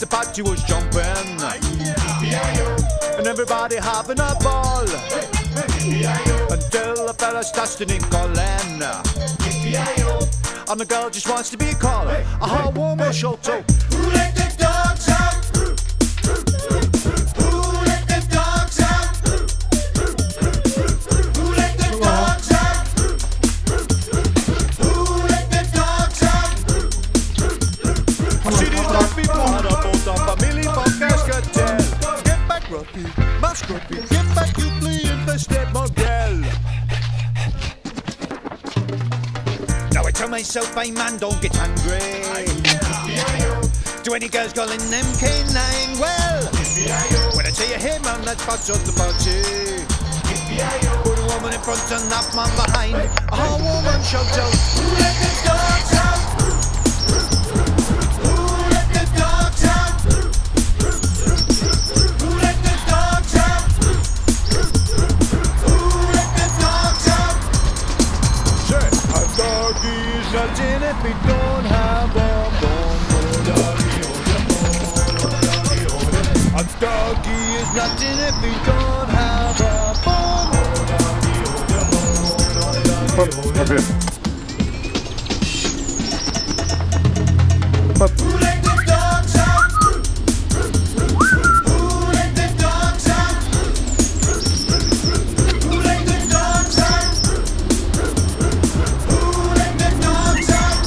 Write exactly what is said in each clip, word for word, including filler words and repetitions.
the party was jumping, and everybody having a ball, until the fella starts to name calling, and the girl just wants to be called a hot woman show too. Who let the dogs out? Who let the dogs out? Who let the dogs out? Who let the dogs out? I see these dark people on a boat on Family Podcast Cartel. Get back, Ruffy, my Scruffy, get back, you flea infested model. Now I tell myself, hey man, don't get angry. Do any girls calling them K nine? Well, when I tell you, hey man, let's party on the party. Put a woman in front and that man behind. A whole woman shouts out, Who let the dogs out? Who let the dogs out? Who let the dogs out? Who let the dogs out? say, a doggy is nothing if we don't have a bone. A doggy is nothing if we don't have a bone. Who let the dogs out? Who let the dogs out? Who let the dogs out? Who let the dogs out?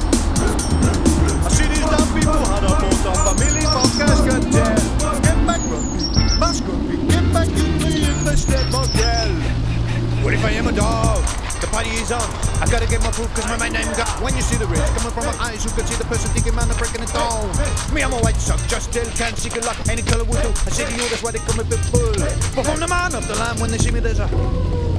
I see these dumb people had a boat on Family Podcast Cartel. Get back, Ruffy, my Scruffy, get back, you flea infested model. What if I am a dog? The party is on. I gotta get my proof cause my mind ain't got. When you see the rays coming from my eyes, you can see the person thinking, man, I'm breaking it down. Me, I'm a white sock, just still can't see good luck. Any color will do. I say to you, that's why they call me Pitbull. But from the man of the land, when they see me, there's a